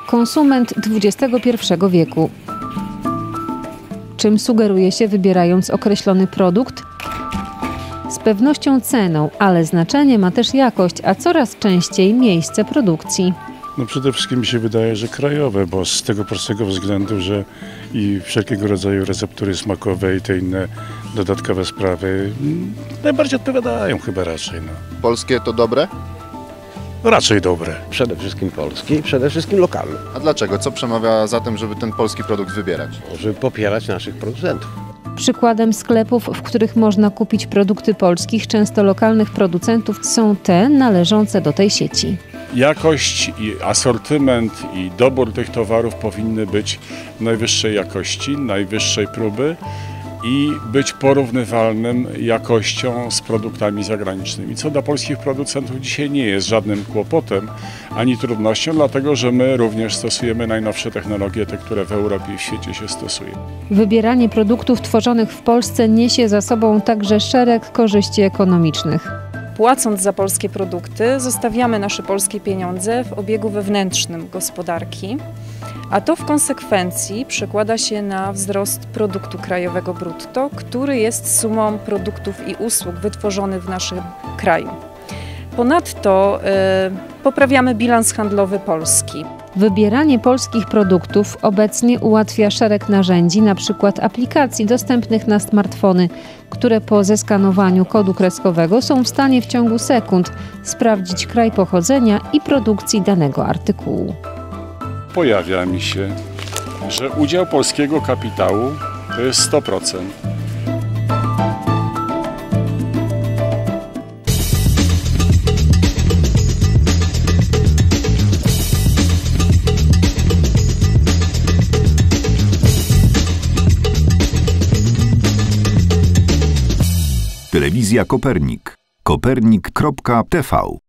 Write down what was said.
konsument XXI wieku. Czym sugeruje się, wybierając określony produkt? Z pewnością ceną, ale znaczenie ma też jakość, a coraz częściej miejsce produkcji. No przede wszystkim mi się wydaje, że krajowe, bo z tego prostego względu, że i wszelkiego rodzaju receptury smakowe i te inne dodatkowe sprawy najbardziej odpowiadają chyba raczej. No. Polskie to dobre? Raczej dobre. Przede wszystkim polski i przede wszystkim lokalny. A dlaczego? Co przemawia za tym, żeby ten polski produkt wybierać? Żeby popierać naszych producentów. Przykładem sklepów, w których można kupić produkty polskich, często lokalnych producentów, są te należące do tej sieci. Jakość i asortyment i dobór tych towarów powinny być najwyższej jakości, najwyższej próby i być porównywalnym jakością z produktami zagranicznymi, co dla polskich producentów dzisiaj nie jest żadnym kłopotem ani trudnością, dlatego że my również stosujemy najnowsze technologie, te, które w Europie i w świecie się stosuje. Wybieranie produktów tworzonych w Polsce niesie za sobą także szereg korzyści ekonomicznych. Płacąc za polskie produkty, zostawiamy nasze polskie pieniądze w obiegu wewnętrznym gospodarki, a to w konsekwencji przekłada się na wzrost produktu krajowego brutto, który jest sumą produktów i usług wytworzonych w naszym kraju. Ponadto poprawiamy bilans handlowy Polski. Wybieranie polskich produktów obecnie ułatwia szereg narzędzi, np. aplikacji dostępnych na smartfony, które po zeskanowaniu kodu kreskowego są w stanie w ciągu sekund sprawdzić kraj pochodzenia i produkcji danego artykułu. Pojawia mi się, że udział polskiego kapitału to jest 100%. Telewizja Kopernik. Kopernik.tv